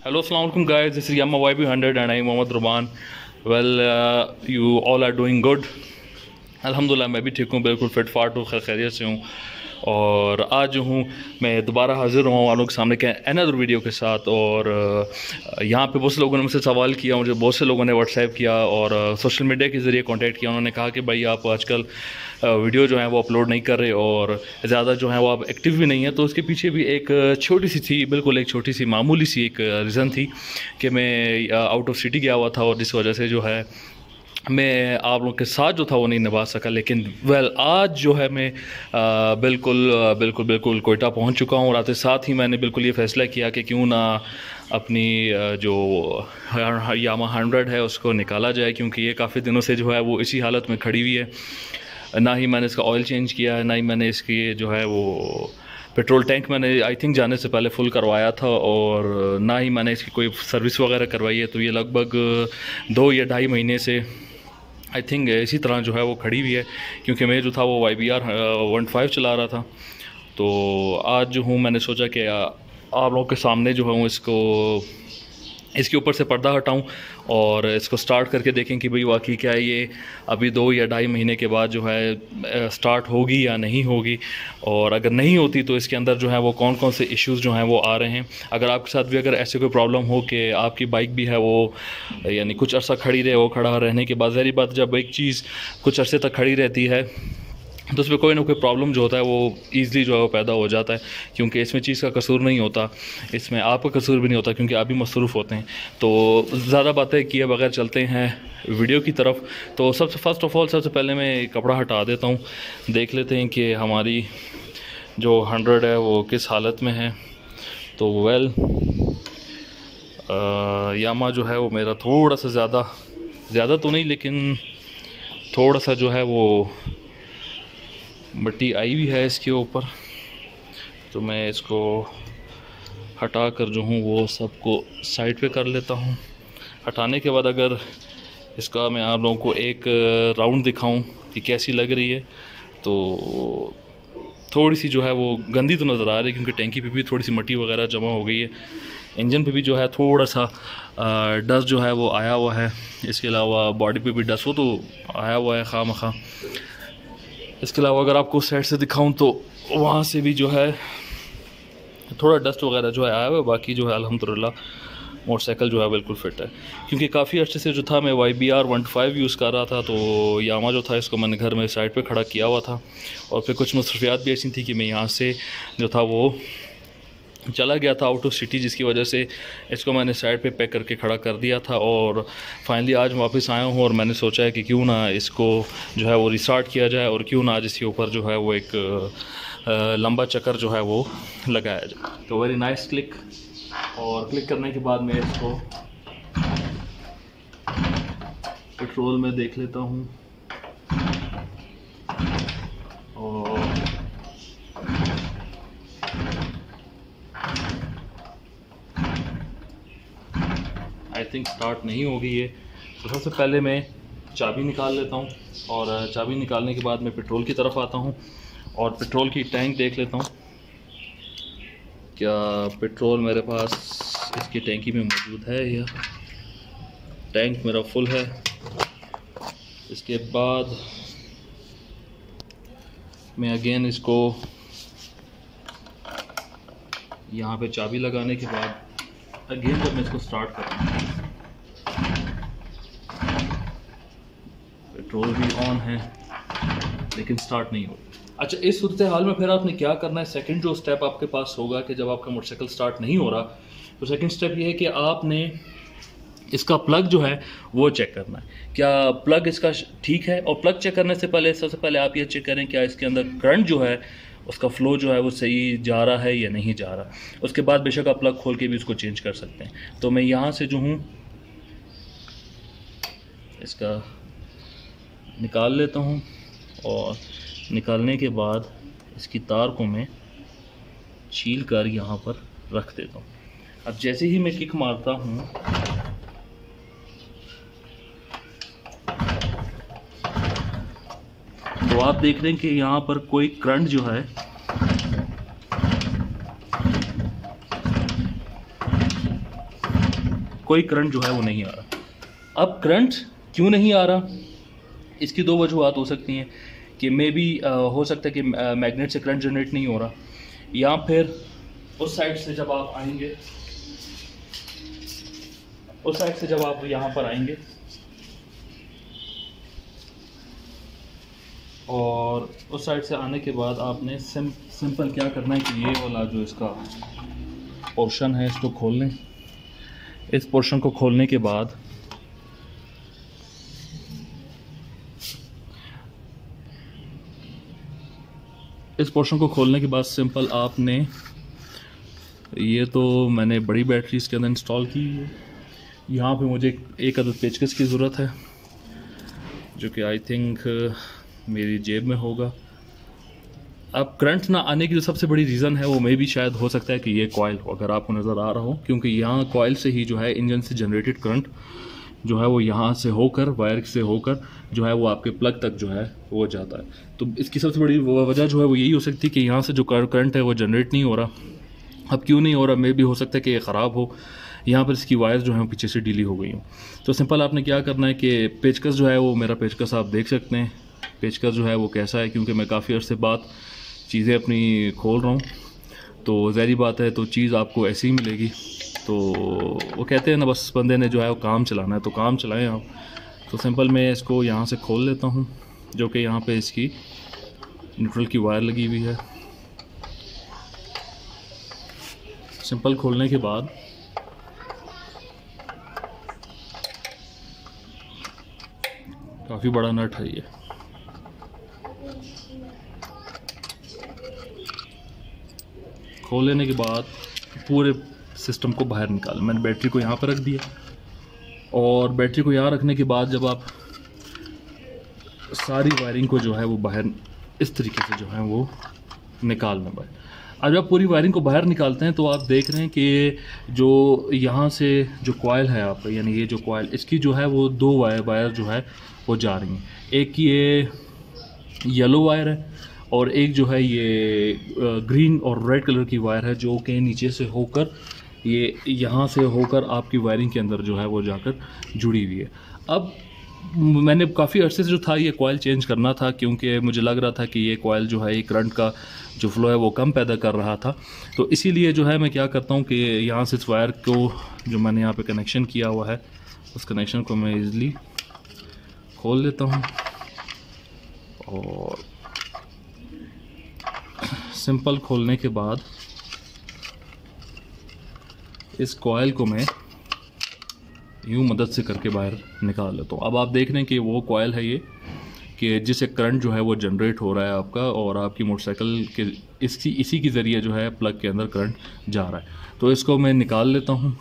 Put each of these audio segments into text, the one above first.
Hello, Assalamu alaikum guys. This is Yamaha YB100 and I'm Mohammad Ruban. Well, you all are doing good. अल्हम्दुलिल्लाह मैं भी ठीक हूँ, बिल्कुल फिट फाट हूँ, खैरियत से हूँ। और आज जो हूँ मैं दोबारा हाज़िर हूँ आप लोगों के सामने के अनदर वीडियो के साथ। और यहाँ पे बहुत से लोगों ने मुझसे सवाल किया, मुझे बहुत से लोगों ने व्हाट्सएप किया और सोशल मीडिया के ज़रिए कांटेक्ट किया। उन्होंने कहा कि भाई आप आजकल वीडियो जो है वो अपलोड नहीं कर रहे और ज़्यादा जो है वो आप एक्टिव भी नहीं है। तो उसके पीछे भी एक छोटी सी थी, बिल्कुल एक छोटी सी मामूली सी एक रीज़न थी कि मैं आउट ऑफ सिटी गया हुआ था और जिस वजह से जो है मैं आप लोगों के साथ जो था वो नहीं निभा सका। लेकिन आज जो है मैं बिल्कुल कोयटा पहुंच चुका हूँ। और आते साथ ही मैंने बिल्कुल ये फ़ैसला किया कि क्यों ना अपनी जो यामाहा 100 है उसको निकाला जाए, क्योंकि ये काफ़ी दिनों से जो है वो इसी हालत में खड़ी हुई है। ना ही मैंने इसका ऑयल चेंज किया है, ना ही मैंने इसकी जो है वो पेट्रोल टैंक मैंने आई थिंक जाने से पहले फुल करवाया था, और ना ही मैंने इसकी कोई सर्विस वगैरह करवाई है। तो ये लगभग 2 या 2.5 महीने से आई थिंक इसी तरह जो है वो खड़ी हुई है, क्योंकि मैं जो था वो YBR 15 चला रहा था। तो आज जो हूँ मैंने सोचा कि आप लोगों के सामने जो है इसके ऊपर से पर्दा हटाऊं और इसको स्टार्ट करके देखें कि भाई वाकई क्या ये अभी 2 या 2.5 महीने के बाद जो है स्टार्ट होगी या नहीं होगी। और अगर नहीं होती तो इसके अंदर जो है वो कौन कौन से इश्यूज़ जो हैं वो आ रहे हैं। अगर आपके साथ भी अगर ऐसे कोई प्रॉब्लम हो कि आपकी बाइक भी है वो यानी कुछ अर्सा खड़ी रहे, वो खड़ा रहने के बाद ज़ाहिर बात जब एक चीज़ कुछ अरसे तक खड़ी रहती है तो उसमें कोई ना कोई प्रॉब्लम जो होता है वो ईज़िली जो है वो पैदा हो जाता है, क्योंकि इसमें चीज़ का कसूर नहीं होता, इसमें आपका कसूर भी नहीं होता, क्योंकि आप भी मसरूफ़ होते हैं। तो ज़्यादा बातें किए बगैर चलते हैं वीडियो की तरफ। तो फर्स्ट ऑफ़ ऑल सबसे पहले मैं कपड़ा हटा देता हूँ, देख लेते हैं कि हमारी जो 100 है वो किस हालत में है। तो यामा जो है वो मेरा थोड़ा सा ज़्यादा तो नहीं, लेकिन थोड़ा सा जो है वो मिट्टी आई भी है इसके ऊपर। तो मैं इसको हटा कर जो हूँ वो सबको साइड पे कर लेता हूँ। हटाने के बाद अगर इसका मैं आप लोगों को एक राउंड दिखाऊं कि कैसी लग रही है, तो थोड़ी सी जो है वो गंदी तो नज़र आ रही है, क्योंकि टैंकी पे भी थोड़ी सी मिट्टी वगैरह जमा हो गई है। इंजन पे भी जो है थोड़ा सा डस्ट जो है वो आया हुआ है। इसके अलावा बॉडी पे भी डस्ट वो तो आया हुआ है खामखा। इसके अलावा अगर आपको साइड से दिखाऊं तो वहाँ से भी जो है थोड़ा डस्ट वगैरह जो है आया हुआ है। बाकी जो है अल्हम्दुलिल्लाह मोटरसाइकिल जो है बिल्कुल फिट है, क्योंकि काफ़ी अर्से से जो था मैं YBR 15 यूज़ कर रहा था। तो यामा जो था इसको मैंने घर में साइड पे खड़ा किया हुआ था, और फिर कुछ मसरूफियात भी ऐसी थी कि मैं यहाँ से जो था वो चला गया था आउट ऑफ सिटी, जिसकी वजह से इसको मैंने साइड पे पैक करके खड़ा कर दिया था। और फाइनली आज वापस आया हूँ और मैंने सोचा है कि क्यों ना इसको जो है वो रिस्टार्ट किया जाए, और क्यों ना आज इसके ऊपर जो है वो एक लंबा चक्कर जो है वो लगाया जाए। तो वेरी नाइस क्लिक, और क्लिक करने के बाद मैं इसको पेट्रोल में देख लेता हूँ। और आई थिंक स्टार्ट नहीं होगी ये। तो सबसे पहले मैं चाबी निकाल लेता हूँ, और चाबी निकालने के बाद मैं पेट्रोल की तरफ आता हूँ और पेट्रोल की टैंक देख लेता हूँ क्या पेट्रोल मेरे पास इसकी टैंकी में मौजूद है या टैंक मेरा फुल है। इसके बाद मैं अगेन इसको यहाँ पे चाबी लगाने के बाद अगेन जब मैं इसको स्टार्ट करता हूँ, पेट्रोल भी ऑन है लेकिन स्टार्ट नहीं हो। अच्छा, इस सूरत हाल में फिर आपने क्या करना है, सेकंड जो स्टेप आपके पास होगा कि जब आपका मोटरसाइकिल स्टार्ट नहीं हो रहा, तो सेकंड स्टेप ये है कि आपने इसका प्लग जो है वो चेक करना है, क्या प्लग इसका ठीक है। और प्लग चेक करने से पहले सबसे पहले आप ये चेक करें क्या इसके अंदर करंट जो है उसका फ़्लो जो है वो सही जा रहा है या नहीं जा रहा। उसके बाद बेशक आप प्लग खोल के भी उसको चेंज कर सकते हैं। तो मैं यहाँ से जो हूँ इसका निकाल लेता हूँ, और निकालने के बाद इसकी तार को मैं छील कर यहाँ पर रख देता हूँ। अब जैसे ही मैं किक मारता हूँ तो आप देख रहे हैं कि यहाँ पर कोई करंट जो है कोई करंट जो है वो नहीं आ रहा। अब करंट क्यों नहीं आ रहा, इसकी दो वजूहत हो सकती हैं कि मे बी हो सकता है कि मैग्नेट से करंट जनरेट नहीं हो रहा, या फिर उस साइड से जब आप आएंगे, उस साइड से जब आप यहाँ पर आएंगे और उस साइड से आने के बाद आपने सिंपल क्या करना है कि ये वाला जो इसका पोर्शन है इसको खोल लें। इस पोर्शन को खोलने के बाद सिंपल आपने, ये तो मैंने बड़ी बैटरी इसके अंदर इंस्टॉल की है। यहाँ पे मुझे एक अदद पेचकस की ज़रूरत है जो कि आई थिंक मेरी जेब में होगा। अब करंट ना आने की जो सबसे बड़ी रीज़न है वो मे भी शायद हो सकता है कि ये कॉइल हो, अगर आपको नज़र आ रहा हो, क्योंकि यहाँ कॉइल से ही जो है इंजन से जनरेटेड करंट जो है वो यहाँ से होकर, वायर से होकर जो है वो आपके प्लग तक जो है वो जाता है। तो इसकी सबसे बड़ी वजह जो है वो यही हो सकती है कि यहाँ से जो करंट है वो जनरेट नहीं हो रहा। अब क्यों नहीं हो रहा, मे भी हो सकता है कि ये ख़राब हो, यहाँ पर इसकी वायर जो है पीछे से ढीली हो गई हो। तो सिंपल आपने क्या करना है कि पेचकस जो है वो, मेरा पेचकस आप देख सकते हैं पेचकस जो है वो कैसा है, क्योंकि मैं काफ़ी अर्से बाद चीज़ें अपनी खोल रहा हूँ, तो ज़ाहिर बात है तो चीज़ आपको ऐसी ही मिलेगी। तो वो कहते हैं ना, बस बंदे ने जो है वो काम चलाना है तो काम चलाएं आप। तो सिंपल मैं इसको यहाँ से खोल लेता हूँ, जो कि यहाँ पे इसकी न्यूट्रल की वायर लगी हुई है। सिंपल खोलने के बाद काफ़ी बड़ा नट है ये। खोल लेने के बाद पूरे सिस्टम को बाहर निकाल, मैंने बैटरी को यहाँ पर रख दिया, और बैटरी को यहाँ रखने के बाद जब आप सारी वायरिंग को जो है वो बाहर इस तरीके से जो है वो निकालना बाहर। अब जब पूरी वायरिंग को बाहर निकालते हैं तो आप देख रहे हैं कि जो यहाँ से जो कॉइल है आपका, यानी ये जो कॉइल, इसकी जो है वो दो वायर जो है वो जा रही हैं। एक ये येलो वायर है और एक जो है ये ग्रीन और रेड कलर की वायर है, जो कि नीचे से होकर ये यहाँ से होकर आपकी वायरिंग के अंदर जो है वो जाकर जुड़ी हुई है। अब मैंने काफ़ी अरसे से जो था ये कॉइल चेंज करना था, क्योंकि मुझे लग रहा था कि ये कॉइल जो है ये करंट का जो फ्लो है वो कम पैदा कर रहा था। तो इसीलिए जो है मैं क्या करता हूँ कि यहाँ से इस वायर को जो मैंने यहाँ पे कनेक्शन किया हुआ है उस कनेक्शन को मैं ईज़िली खोल लेता हूँ, और सिंपल खोलने के बाद इस कॉइल को मैं यूँ मदद से करके बाहर निकाल लेता हूँ। अब आप देख रहे हैं कि वो कॉइल है ये, कि जिससे करंट जो है वो जनरेट हो रहा है आपका, और आपकी मोटरसाइकिल के इसी के ज़रिए जो है प्लग के अंदर करंट जा रहा है। तो इसको मैं निकाल लेता हूँ,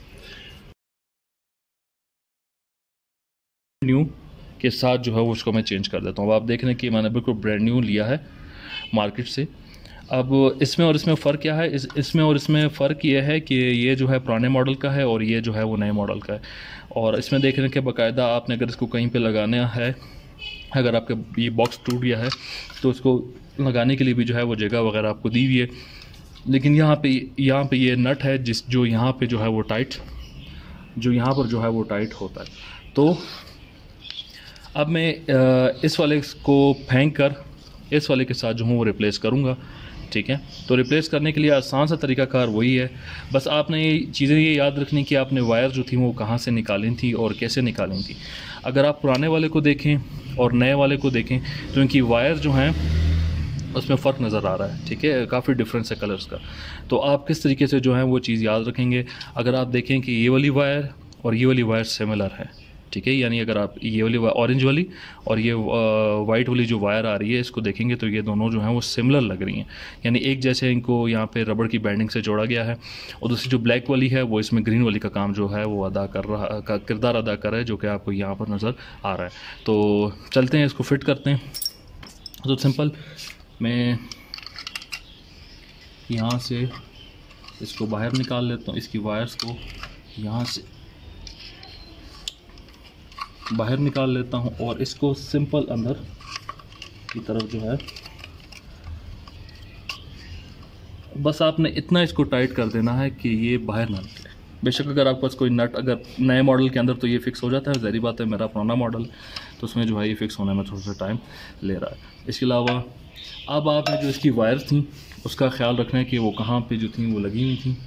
न्यू के साथ जो है वो उसको मैं चेंज कर देता हूँ। अब आप देख रहे हैं कि मैंने बिल्कुल ब्रांड न्यू लिया है मार्केट से। अब इसमें और इसमें फ़र्क क्या है, इसमें और इसमें फ़र्क ये है कि ये जो है पुराने मॉडल का है और ये जो है वो नए मॉडल का है। और इसमें देख रहे हैं कि बाकायदा आपने अगर इसको कहीं पे लगाना है, अगर आपका ये बॉक्स टूट गया है तो उसको लगाने के लिए भी जो है वो जगह वगैरह आपको दी हुई है। लेकिन यहाँ पे ये नट है जो यहाँ पे जो है वो टाइट, जो यहाँ पर जो है वो टाइट होता है। तो अब मैं इस वाले को फेंक कर इस वाले के साथ जो हूँ वो रिप्लेस करूँगा, ठीक है। तो रिप्लेस करने के लिए आसान सा तरीकाकार वही है, बस आपने चीज़ें ये याद रखनी कि आपने वायर जो थी वो कहाँ से निकाली थी और कैसे निकाली थी। अगर आप पुराने वाले को देखें और नए वाले को देखें तो इनकी वायर जो हैं उसमें फ़र्क नज़र आ रहा है, ठीक है, काफ़ी डिफरेंस है कलर्स का। तो आप किस तरीके से जो है वो चीज़ याद रखेंगे, अगर आप देखें कि ये वाली वायर और ये वाली वायर सिमिलर है, ठीक है, यानी अगर आप ये वाली ऑरेंज वाली और ये वाइट वाली जो वायर आ रही है इसको देखेंगे तो ये दोनों जो हैं वो सिमिलर लग रही हैं, यानी एक जैसे इनको यहाँ पे रबड़ की बैंडिंग से जोड़ा गया है। और दूसरी जो ब्लैक वाली है वो इसमें ग्रीन वाली का काम जो है वो किरदार अदा कर रहा है, जो कि आपको यहाँ पर नज़र आ रहा है। तो चलते हैं इसको फिट करते हैं। तो सिंपल मैं यहाँ से इसको बाहर निकाल लेता हूँ, इसकी वायर्स को यहाँ से बाहर निकाल लेता हूँ और इसको सिंपल अंदर की तरफ जो है बस आपने इतना इसको टाइट कर देना है कि ये बाहर ना निकले, बेशक अगर आपके पास कोई नट अगर नए मॉडल के अंदर तो ये फ़िक्स हो जाता है, ज़ाहिर बात है मेरा पुराना मॉडल तो उसमें जो है ये फ़िक्स होने में थोड़ा सा टाइम ले रहा है। इसके अलावा अब आपने जो इसकी वायर्स थी उसका ख्याल रखना है कि वो कहाँ पे जो थी वो लगी हुई थी।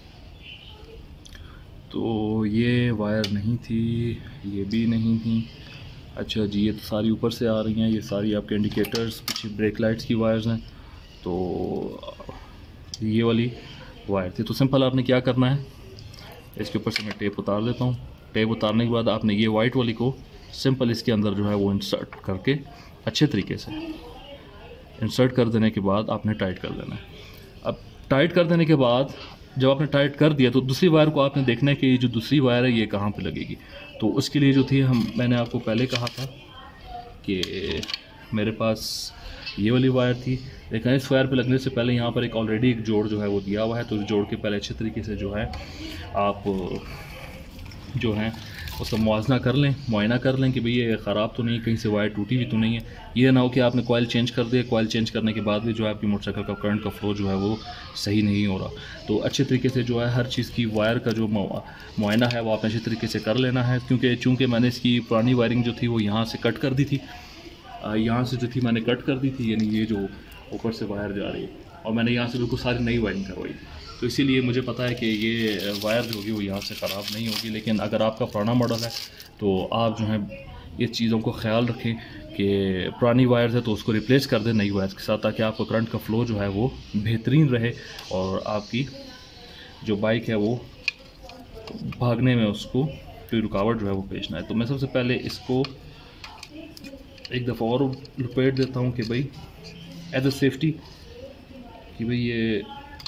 तो ये वायर नहीं थी, ये भी नहीं थी। अच्छा जी, ये तो सारी ऊपर से आ रही हैं, ये सारी आपके इंडिकेटर्स पीछे ब्रेक लाइट्स की वायर्स हैं। तो ये वाली वायर थी। तो सिंपल आपने क्या करना है, इसके ऊपर से मैं टेप उतार देता हूँ। टेप उतारने के बाद आपने ये वाइट वाली को सिंपल इसके अंदर जो है वो इंसर्ट करके अच्छे तरीके से इंसर्ट कर देने के बाद आपने टाइट कर देना है। अब टाइट कर देने के बाद जब आपने टाइट कर दिया तो दूसरी वायर को आपने देखना है कि ये जो दूसरी वायर है ये कहाँ पे लगेगी। तो उसके लिए जो थी मैंने आपको पहले कहा था कि मेरे पास ये वाली वायर थी, लेकिन इस वायर पे लगने से पहले यहाँ पर एक ऑलरेडी एक जोड़ जो है वो दिया हुआ है। तो इस जोड़ के पहले अच्छे तरीके से जो है आप जो है उसका मुआवजा कर लें, मुआयना कर लें कि भाई ये ख़राब तो नहीं, कहीं से वायर टूटी हुई तो नहीं है। ये ना हो कि आपने कॉइल चेंज कर दिया, कॉइल चेंज करने के बाद भी जो है आपकी मोटरसाइकिल का करंट का फ्लो जो है वो सही नहीं हो रहा। तो अच्छे तरीके से जो है हर चीज़ की वायर का जो मुआयना है वो आपने अच्छे तरीके से कर लेना है। क्योंकि चूँकि मैंने इसकी पुरानी वायरिंग जो थी वो यहाँ से कट कर दी थी, यहाँ से जो थी मैंने कट कर दी थी, यानी ये जो ऊपर से वायर जा रही है, और मैंने यहाँ से बिल्कुल सारी नई वायरिंग करवाई। तो इसीलिए मुझे पता है कि ये वायर जो होगी वो यहाँ से ख़राब नहीं होगी। लेकिन अगर आपका पुराना मॉडल है तो आप जो है इस चीज़ों को ख्याल रखें कि पुरानी वायर्स है तो उसको रिप्लेस कर दें नई वायर्स के साथ, ताकि आपका करंट का फ़्लो जो है वो बेहतरीन रहे और आपकी जो बाइक है वो भागने में उसको कोई रुकावट जो है वो पेश ना आए। तो मैं सबसे पहले इसको एक दफ़ा और लपेट देता हूँ कि भाई एज अ सेफ्टी कि भाई ये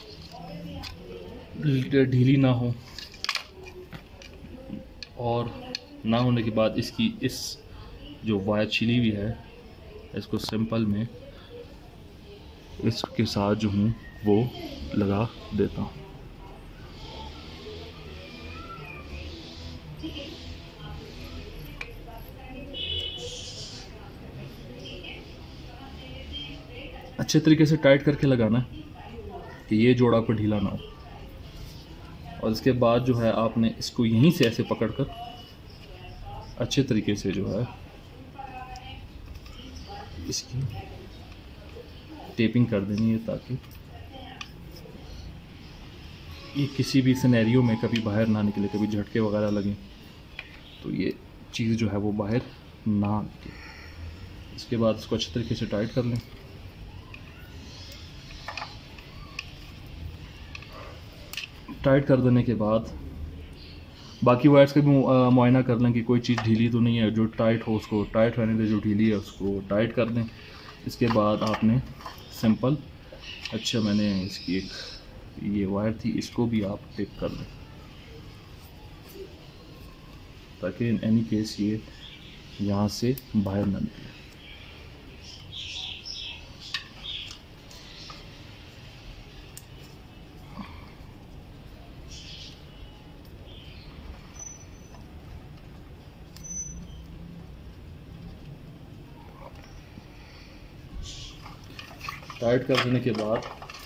ढीली ना हो, और ना होने के बाद इसकी इस जो वायर छिली हुई है इसको सिंपल में इसके साथ जो हूँ वो लगा देता हूँ। अच्छे तरीके से टाइट करके लगाना है कि ये जोड़ा पर ढीला ना हो। और इसके बाद जो है आपने इसको यहीं से ऐसे पकड़कर अच्छे तरीके से जो है इसकी टेपिंग कर देनी है, ताकि ये किसी भी सिनेरियो में कभी बाहर ना निकले, कभी झटके वगैरह लगें तो ये चीज़ जो है वो बाहर ना निकले। इसके बाद इसको अच्छे तरीके से टाइट कर लें। टाइट कर देने के बाद बाकी वायर्स का भी मुआयना कर लें कि कोई चीज़ ढीली तो नहीं है। जो टाइट हो उसको टाइट रहने दें, जो ढीली है उसको टाइट कर दें। इसके बाद आपने सिंपल अच्छा मैंने इसकी एक ये वायर थी इसको भी आप टिप कर लें, ताकि इन एनी केस ये यहाँ से बाहर ना निकले। टाइट कर देने के बाद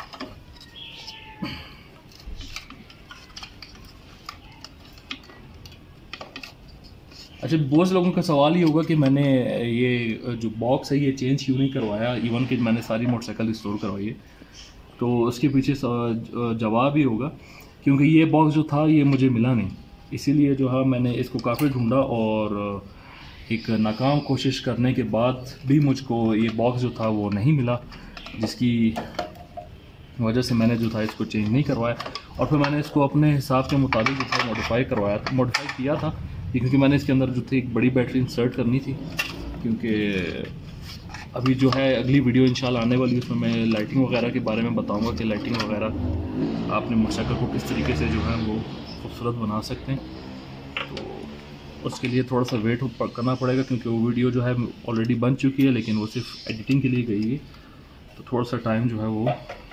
अच्छा, बहुत से लोगों का सवाल ये होगा कि मैंने ये जो बॉक्स है ये चेंज क्यों नहीं करवाया, इवन कि मैंने सारी मोटरसाइकिल रिस्टोर करवाई है। तो उसके पीछे जवाब ही होगा क्योंकि ये बॉक्स जो था ये मुझे मिला नहीं, इसीलिए जो है मैंने इसको काफ़ी ढूंढा और एक नाकाम कोशिश करने के बाद भी मुझको ये बॉक्स जो था वो नहीं मिला, जिसकी वजह से मैंने जो था इसको चेंज नहीं करवाया। और फिर मैंने इसको अपने हिसाब के मुताबिक जो था मॉडिफाई किया था, क्योंकि मैंने इसके अंदर जो थी एक बड़ी बैटरी इंसर्ट करनी थी। क्योंकि अभी जो है अगली वीडियो इंशाल्लाह आने वाली है, उसमें मैं लाइटिंग वगैरह के बारे में बताऊंगा कि लाइटिंग वगैरह आपने मोटरसाइकिल को किस तरीके से जो है वो खूबसूरत बना सकते हैं। तो उसके लिए थोड़ा सा वेट करना पड़ेगा, क्योंकि वो वीडियो जो है ऑलरेडी बन चुकी है, लेकिन वो सिर्फ एडिटिंग के लिए गई है। तो थोड़ा सा टाइम जो है वो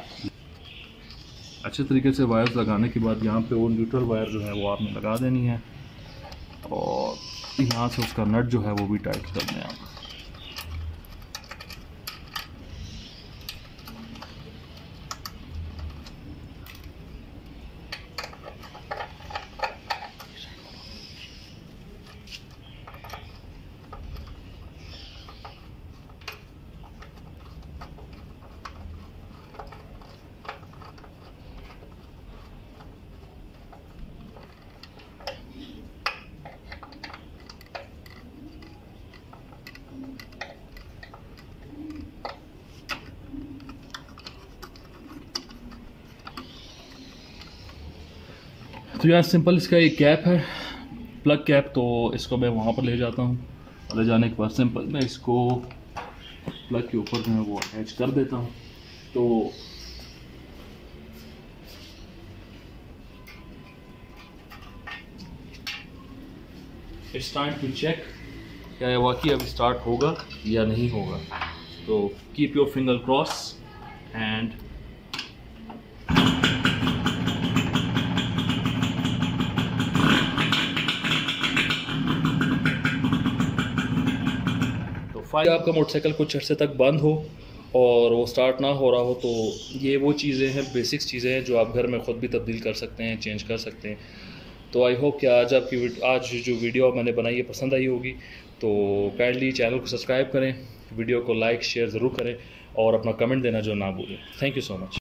अच्छे तरीके से वायर्स लगाने के बाद यहाँ पे वो न्यूट्रल वायर जो है वो आपने लगा देनी है, और यहाँ से उसका नट जो है वो भी टाइट कर दें आप। तो यहाँ सिंपल इसका एक कैप है, प्लग कैप, तो इसको मैं वहाँ पर ले जाता हूँ। ले जाने के बाद सिंपल मैं इसको प्लग के ऊपर जो है वो अटैच कर देता हूँ। तो इट्स टाइम टू चेक क्या ये वाकई अब स्टार्ट होगा या नहीं होगा। तो keep your finger cross and आपका मोटरसाइकिल कुछ अर्से तक बंद हो और वो स्टार्ट ना हो रहा हो, तो ये वो चीज़ें हैं, बेसिक्स चीज़ें हैं जो आप घर में ख़ुद भी तब्दील कर सकते हैं, चेंज कर सकते हैं। तो आई होप कि आज जो वीडियो मैंने बनाई है पसंद आई होगी। तो काइंडली चैनल को सब्सक्राइब करें, वीडियो को लाइक शेयर ज़रूर करें और अपना कमेंट देना जो ना भूलें। Thank you so much.